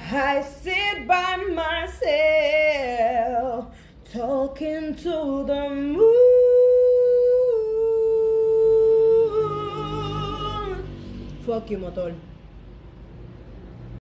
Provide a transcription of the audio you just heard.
I sit by myself, talking to the moon. Fuck you, motor.